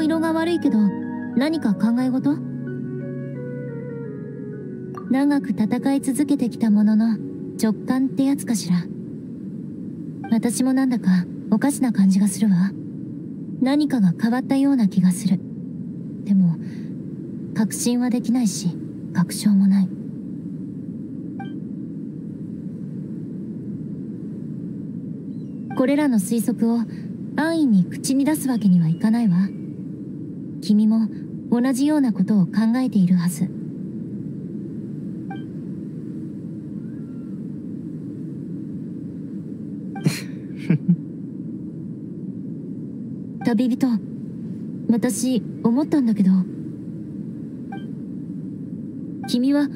色が悪いけど、何か考え事？長く戦い続けてきたものの直感ってやつかしら。私もなんだかおかしな感じがするわ。何かが変わったような気がする。でも確信はできないし確証もない。これらの推測を安易に口に出すわけにはいかないわ。君も同じようなことを考えているはず。旅人、私思ったんだけど、君は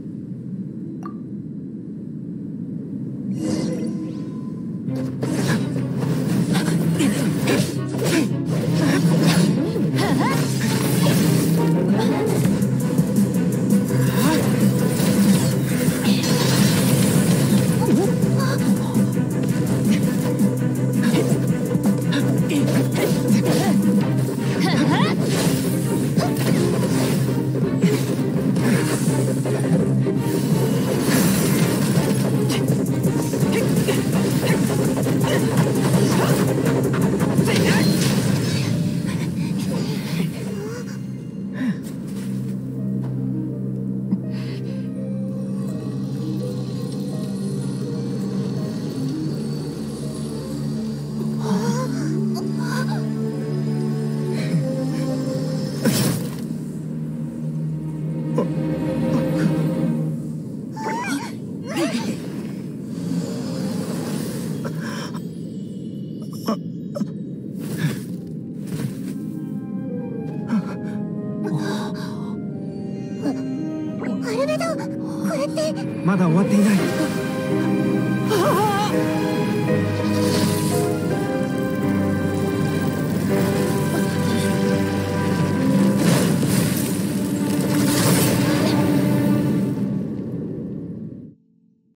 アルベド、これってまだ終わっていない。